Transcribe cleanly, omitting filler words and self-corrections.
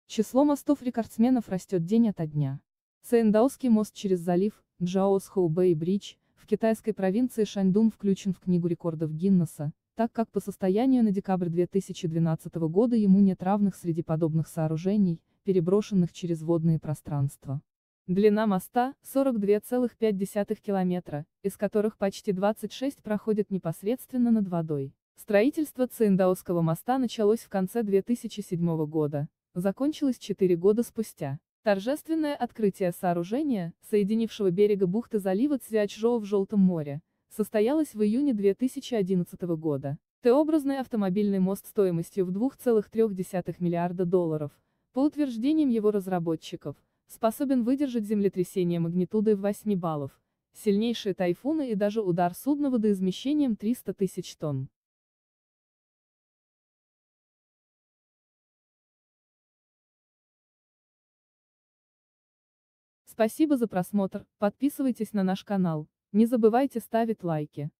Число мостов-рекордсменов растет день ото дня. Циндаоский мост через залив, Джаосхоу-Бэй-Бридж, в китайской провинции Шаньдун включен в Книгу рекордов Гиннесса, так как по состоянию на декабрь 2012 года ему нет равных среди подобных сооружений, переброшенных через водные пространства. Длина моста– 42,5 километра, из которых почти 26 проходит непосредственно над водой. Строительство Циндаосского моста началось в конце 2007 года, закончилось 4 года спустя. Торжественное открытие сооружения, соединившего берега бухты залива Цзячжоу в Желтом море, состоялось в июне 2011 года. Т-образный автомобильный мост стоимостью в 2,3 миллиарда долларов, по утверждениям его разработчиков, способен выдержать землетрясение магнитудой в 8 баллов, сильнейшие тайфуны и даже удар судна водоизмещением 300 тысяч тонн. Спасибо за просмотр, подписывайтесь на наш канал, не забывайте ставить лайки.